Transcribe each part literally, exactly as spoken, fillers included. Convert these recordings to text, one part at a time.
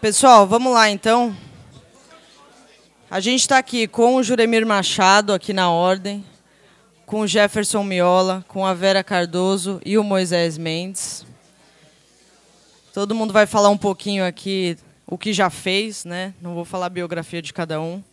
Pessoal, vamos lá, então. A gente está aqui com o Juremir Machado, aqui na ordem, com o Jefferson Miola, com a Vera Cardoso e o Moisés Mendes. Todo mundo vai falar um pouquinho aqui o que já fez, né? Não vou falar a biografia de cada um.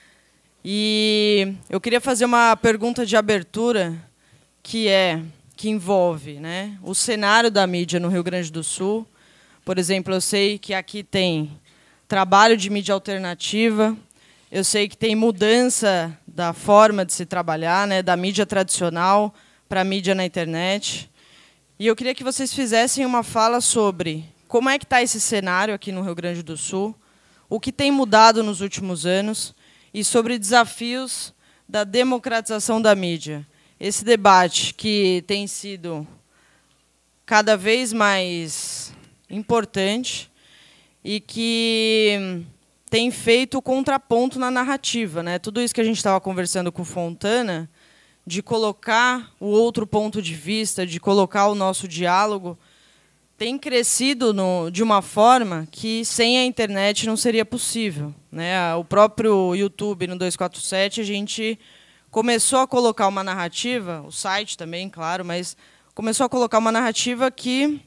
E eu queria fazer uma pergunta de abertura que é que envolve, né, o cenário da mídia no Rio Grande do Sul. Por exemplo, eu sei que aqui tem trabalho de mídia alternativa, eu sei que tem mudança da forma de se trabalhar, né, da mídia tradicional para a mídia na internet. E eu queria que vocês fizessem uma fala sobre como é que está esse cenário aqui no Rio Grande do Sul, o que tem mudado nos últimos anos e sobre desafios da democratização da mídia. Esse debate que tem sido cada vez mais importante e que tem feito o contraponto na narrativa, né? Tudo isso que a gente estava conversando com o Fontana, de colocar o outro ponto de vista, de colocar o nosso diálogo, tem crescido no, de uma forma que sem a internet não seria possível, né? O próprio YouTube, no duzentos e quarenta e sete, a gente começou a colocar uma narrativa, o site também, claro, mas começou a colocar uma narrativa que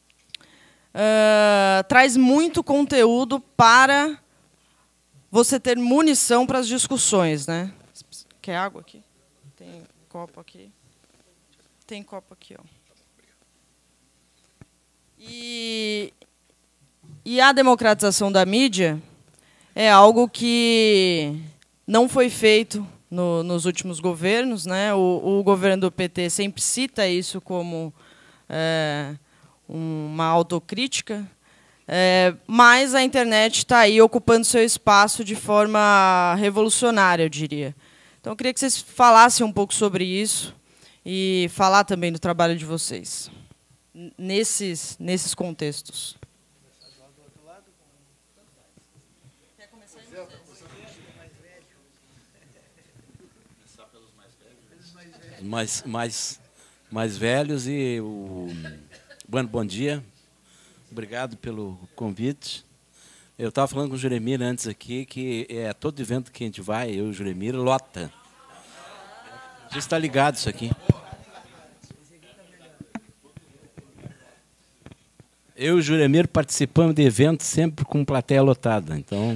uh, traz muito conteúdo para você ter munição para as discussões, né? Quer água aqui? Tem copo aqui. Tem copo aqui, ó. E, e a democratização da mídia é algo que não foi feito no, nos últimos governos, né? O, o governo do P T sempre cita isso como é, uma autocrítica, é, mas a internet está aí ocupando seu espaço de forma revolucionária, eu diria. Então, eu queria que vocês falassem um pouco sobre isso e falar também do trabalho de vocês nesses, nesses contextos. Quer começar aí? Mais, mais, mais velhos e o bom, bom dia. Obrigado pelo convite. Eu estava falando com o Juremir antes aqui que é todo evento que a gente vai, eu e o Juremir, lota. Você está ligado isso aqui? Eu e o Juremir participamos de eventos sempre com plateia lotada. Então,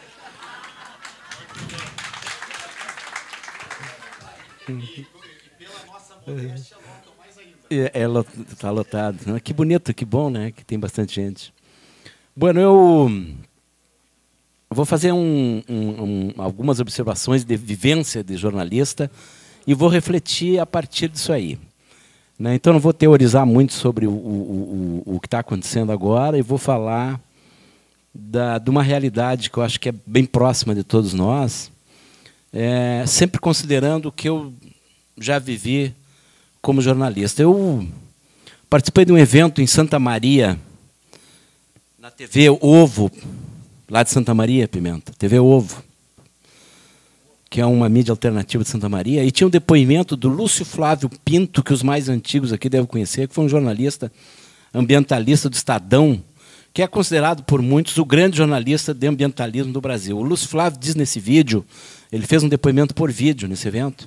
é, está lotado. Que bonito, que bom, né? Que tem bastante gente. Bueno, eu vou fazer um, um, um, algumas observações de vivência de jornalista e vou refletir a partir disso aí. Né? Então, não vou teorizar muito sobre o, o, o, o que está acontecendo agora e vou falar da, de uma realidade que eu acho que é bem próxima de todos nós, é, sempre considerando o que eu já vivi como jornalista. Eu participei de um evento em Santa Maria, na T V Ovo, lá de Santa Maria, Pimenta, T V Ovo, que é uma mídia alternativa de Santa Maria, e tinha um depoimento do Lúcio Flávio Pinto, que os mais antigos aqui devem conhecer, que foi um jornalista ambientalista do Estadão, que é considerado por muitos o grande jornalista de ambientalismo do Brasil. O Lúcio Flávio diz nesse vídeo, ele fez um depoimento por vídeo nesse evento,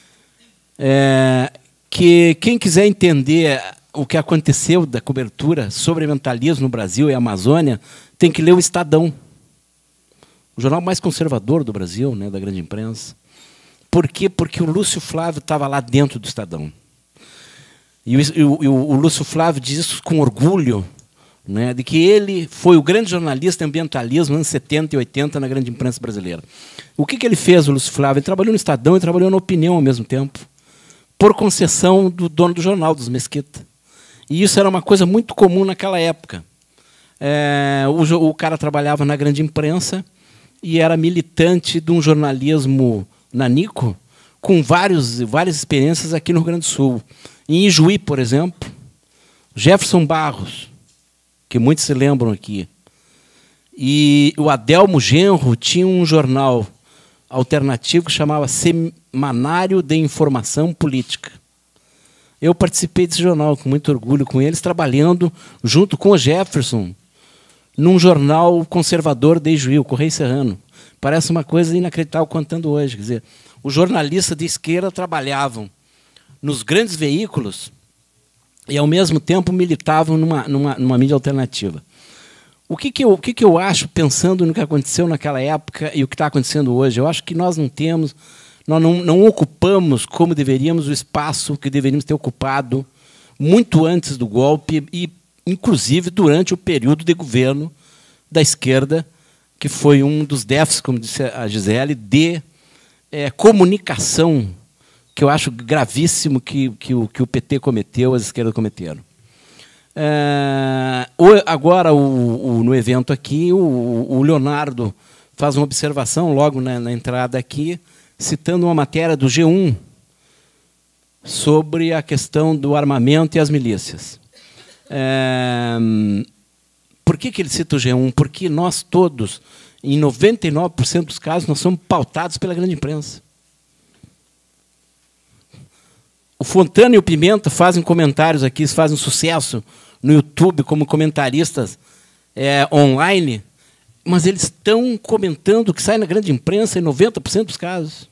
é, que quem quiser entender o que aconteceu da cobertura sobre ambientalismo no Brasil e Amazônia, tem que ler o Estadão, o jornal mais conservador do Brasil, né, da grande imprensa. Por quê? Porque o Lúcio Flávio estava lá dentro do Estadão. E o, o, o Lúcio Flávio diz isso com orgulho, né, de que ele foi o grande jornalista de ambientalismo nos anos setenta e oitenta na grande imprensa brasileira. O que, que ele fez, o Lúcio Flávio? Ele trabalhou no Estadão e trabalhou na Opinião ao mesmo tempo, por concessão do dono do jornal, dos Mesquita. E isso era uma coisa muito comum naquela época. É, o, o cara trabalhava na grande imprensa e era militante de um jornalismo nanico, com vários, várias experiências aqui no Rio Grande do Sul. Em Ijuí, por exemplo, Jefferson Barros, que muitos se lembram aqui, e o Adelmo Genro tinha um jornal alternativo que chamava Semanário de Informação Política. Eu participei desse jornal com muito orgulho com eles, trabalhando junto com o Jefferson num jornal conservador de Ijuí, o Correio Serrano. Parece uma coisa inacreditável contando hoje. Quer dizer, os jornalistas de esquerda trabalhavam nos grandes veículos e, ao mesmo tempo, militavam numa, numa, numa mídia alternativa. O que, que, eu, o que, que eu acho, pensando no que aconteceu naquela época e o que está acontecendo hoje? Eu acho que nós não temos, nós não, não ocupamos como deveríamos o espaço que deveríamos ter ocupado muito antes do golpe e, inclusive, durante o período de governo da esquerda, que foi um dos déficits, como disse a Gisele, de é, comunicação, que eu acho gravíssimo que, que, o, que o P T cometeu, as esquerdas cometeram. É, agora, o, o, no evento aqui, o, o Leonardo faz uma observação, logo na, na entrada aqui, citando uma matéria do G um sobre a questão do armamento e as milícias. É, por que, que ele cita o G um? Porque nós todos, em noventa e nove por cento dos casos, nós somos pautados pela grande imprensa. O Fontana e o Pimenta fazem comentários aqui, fazem sucesso no YouTube como comentaristas é, online, mas eles estão comentando o que sai na grande imprensa em noventa por cento dos casos.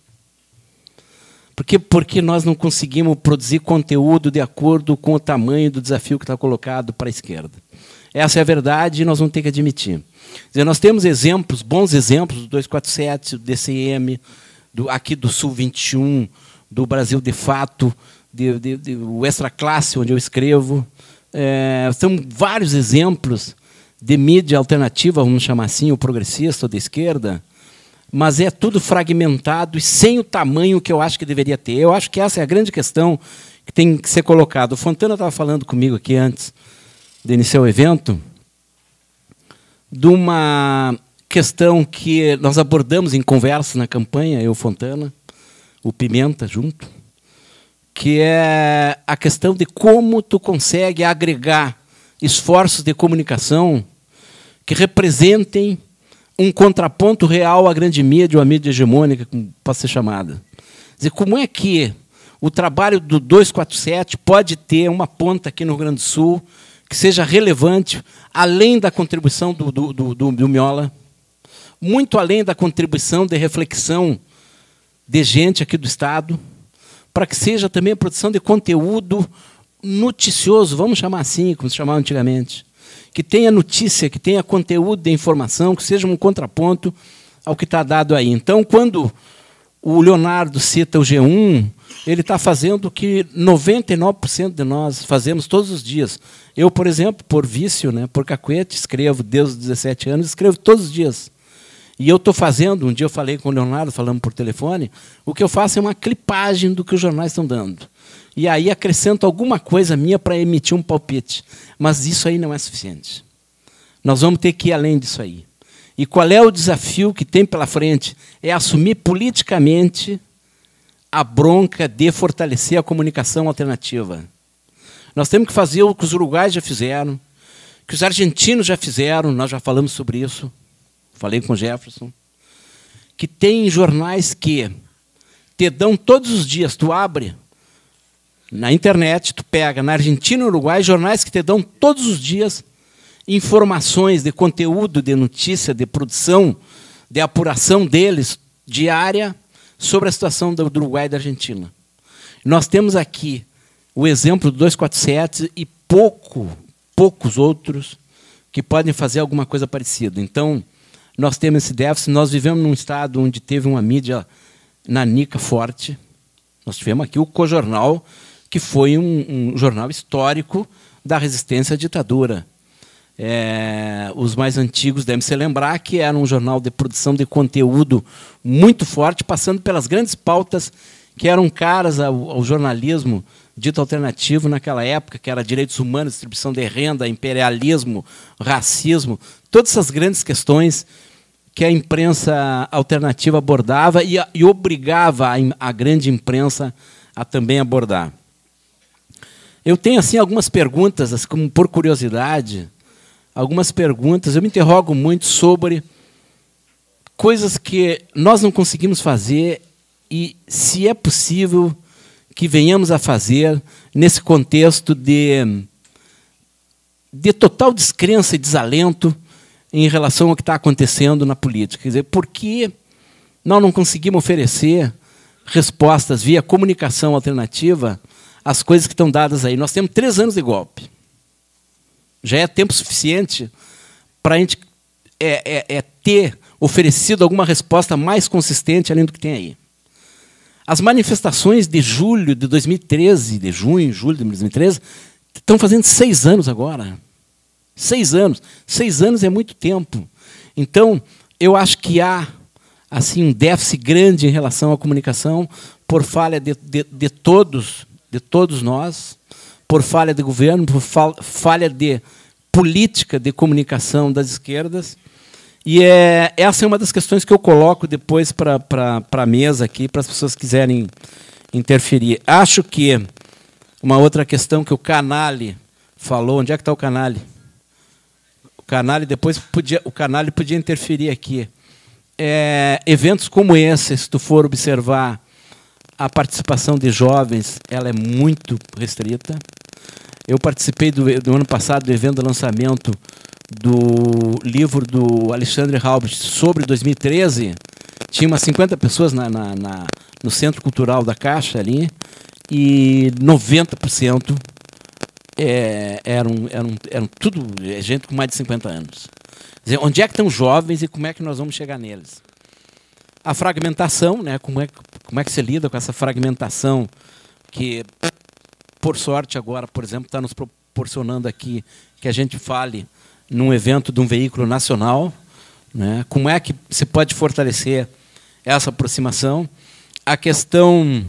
Por quê? Porque nós não conseguimos produzir conteúdo de acordo com o tamanho do desafio que está colocado para a esquerda. Essa é a verdade e nós vamos ter que admitir. Quer dizer, nós temos exemplos, bons exemplos, do dois quatro sete, do D C M, do, aqui do Sul vinte e um, do Brasil de Fato, de, de, de, o Extra Classe, onde eu escrevo. É, são vários exemplos de mídia alternativa, vamos chamar assim, o progressista ou de esquerda, mas é tudo fragmentado e sem o tamanho que eu acho que deveria ter. Eu acho que essa é a grande questão que tem que ser colocada. O Fontana estava falando comigo aqui antes de iniciar o evento, de uma questão que nós abordamos em conversa na campanha, eu, o Fontana, o Pimenta junto, que é a questão de como tu consegue agregar esforços de comunicação que representem um contraponto real à grande mídia, ou à mídia hegemônica, como pode ser chamada. Quer dizer, como é que o trabalho do dois quatro sete pode ter uma ponta aqui no Rio Grande do Sul que seja relevante, além da contribuição do, do, do, do, do Miola, muito além da contribuição de reflexão de gente aqui do Estado, para que seja também a produção de conteúdo noticioso, vamos chamar assim, como se chamava antigamente, que tenha notícia, que tenha conteúdo de informação, que seja um contraponto ao que está dado aí. Então, quando o Leonardo cita o G um, ele está fazendo o que noventa e nove por cento de nós fazemos todos os dias. Eu, por exemplo, por vício, né, por cacuete, escrevo desde os dezessete anos, escrevo todos os dias. E eu estou fazendo, um dia eu falei com o Leonardo, falamos por telefone, o que eu faço é uma clipagem do que os jornais estão dando. E aí acrescento alguma coisa minha para emitir um palpite. Mas isso aí não é suficiente. Nós vamos ter que ir além disso aí. E qual é o desafio que tem pela frente? É assumir politicamente a bronca de fortalecer a comunicação alternativa. Nós temos que fazer o que os uruguaios já fizeram, que os argentinos já fizeram, nós já falamos sobre isso, falei com o Jefferson, que tem jornais que te dão todos os dias, tu abre na internet, tu pega na Argentina e no Uruguai, jornais que te dão todos os dias informações de conteúdo, de notícia, de produção, de apuração deles, diária, sobre a situação do Uruguai e da Argentina. Nós temos aqui o exemplo do dois quatro sete e pouco, poucos outros que podem fazer alguma coisa parecida. Então, nós temos esse déficit, nós vivemos num estado onde teve uma mídia nanica forte. Nós tivemos aqui o Cojornal, que foi um, um jornal histórico da resistência à ditadura. É, os mais antigos devem se lembrar que era um jornal de produção de conteúdo muito forte, passando pelas grandes pautas que eram caras ao, ao jornalismo dito alternativo naquela época, que era direitos humanos, distribuição de renda, imperialismo, racismo, todas essas grandes questões que a imprensa alternativa abordava e, e obrigava a, a grande imprensa a também abordar. Eu tenho assim algumas perguntas, assim, como por curiosidade, algumas perguntas. Eu me interrogo muito sobre coisas que nós não conseguimos fazer e se é possível que venhamos a fazer nesse contexto de, de total descrença e desalento em relação ao que está acontecendo na política. Quer dizer, por que nós não conseguimos oferecer respostas via comunicação alternativa às coisas que estão dadas aí? Nós temos três anos de golpe. Já é tempo suficiente para a gente é, é, é ter oferecido alguma resposta mais consistente além do que tem aí. As manifestações de julho de dois mil e treze, de junho, julho de dois mil e treze, estão fazendo seis anos agora. Seis anos. Seis anos é muito tempo. Então, eu acho que há assim, um déficit grande em relação à comunicação por falha de, de, de, todos, de todos nós, por falha de governo, por falha de política de comunicação das esquerdas. E é, essa é uma das questões que eu coloco depois para a mesa aqui, para as pessoas que quiserem interferir. Acho que uma outra questão que o Canali falou, onde é que está o Canali? O Canali depois podia, o Canali podia interferir aqui. É, eventos como esse, se tu for observar, a participação de jovens ela é muito restrita. Eu participei do, do ano passado do evento de lançamento do livro do Alexandre Halbert sobre dois mil e treze, tinha umas cinquenta pessoas na, na, na, no Centro Cultural da Caixa ali, e noventa por cento é, eram, eram, eram tudo gente com mais de cinquenta anos. Quer dizer, onde é que estão os jovens e como é que nós vamos chegar neles? A fragmentação, né, como, é, como é que se lida com essa fragmentação que, por sorte, agora, por exemplo, está nos proporcionando aqui que a gente fale num evento de um veículo nacional, né? Como é que se pode fortalecer essa aproximação? A questão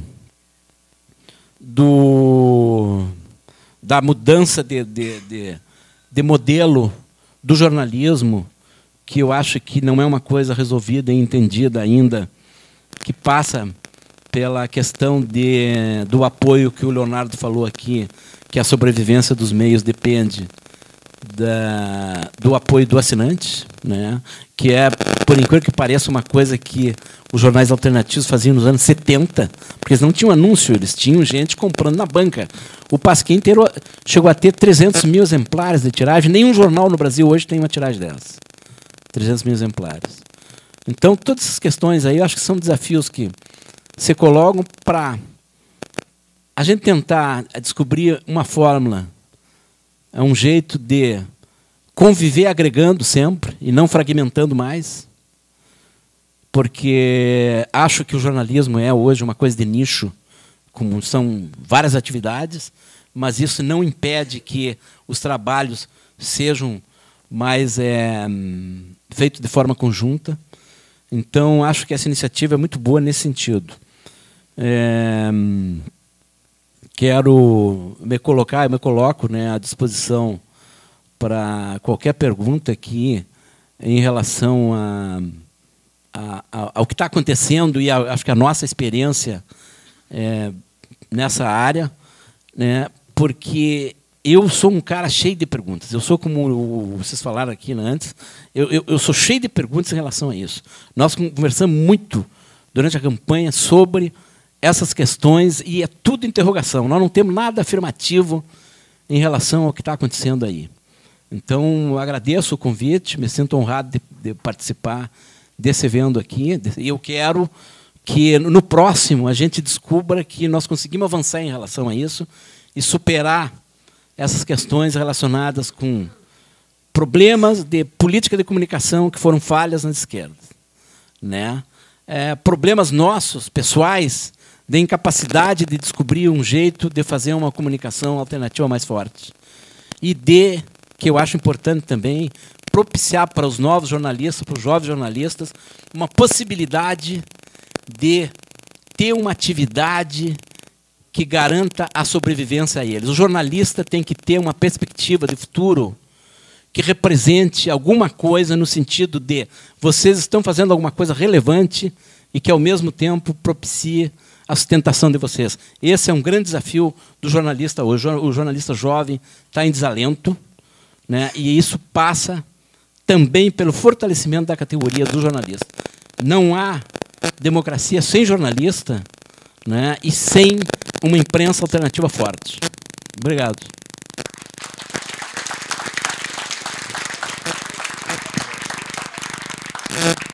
do, da mudança de, de, de, de modelo do jornalismo, que eu acho que não é uma coisa resolvida e entendida ainda, que passa pela questão de, do apoio que o Leonardo falou aqui, que a sobrevivência dos meios depende Da, do apoio do assinante, né? Que é, por incrível que pareça, uma coisa que os jornais alternativos faziam nos anos setenta, porque eles não tinham anúncio, eles tinham gente comprando na banca. O Pasquim inteiro chegou a ter trezentos mil exemplares de tiragem, nenhum jornal no Brasil hoje tem uma tiragem dessa. trezentos mil exemplares. Então, todas essas questões aí, eu acho que são desafios que se colocam para a gente tentar descobrir uma fórmula. É um jeito de conviver agregando sempre e não fragmentando mais, porque acho que o jornalismo é hoje uma coisa de nicho, como são várias atividades, mas isso não impede que os trabalhos sejam mais é, feitos de forma conjunta. Então, acho que essa iniciativa é muito boa nesse sentido. É, Quero me colocar, eu me coloco, né, à disposição para qualquer pergunta aqui em relação a, a, a, ao que está acontecendo e a, acho que a nossa experiência é, nessa área, né, porque eu sou um cara cheio de perguntas. Eu sou, como vocês falaram aqui, né, antes, eu, eu, eu sou cheio de perguntas em relação a isso. Nós conversamos muito durante a campanha sobre essas questões, e é tudo interrogação. Nós não temos nada afirmativo em relação ao que está acontecendo aí. Então, eu agradeço o convite, me sinto honrado de, de participar desse evento aqui, e eu quero que, no próximo, a gente descubra que nós conseguimos avançar em relação a isso e superar essas questões relacionadas com problemas de política de comunicação que foram falhas nas esquerdas, né? É, problemas nossos, pessoais, de incapacidade de descobrir um jeito de fazer uma comunicação alternativa mais forte. E de, que eu acho importante também, propiciar para os novos jornalistas, para os jovens jornalistas, uma possibilidade de ter uma atividade que garanta a sobrevivência a eles. O jornalista tem que ter uma perspectiva de futuro que represente alguma coisa no sentido de vocês estão fazendo alguma coisa relevante e que, ao mesmo tempo, propicie a sustentação de vocês. Esse é um grande desafio do jornalista hoje. O jornalista jovem está em desalento, né? E isso passa também pelo fortalecimento da categoria do jornalista. Não há democracia sem jornalista, né? E sem uma imprensa alternativa forte. Obrigado.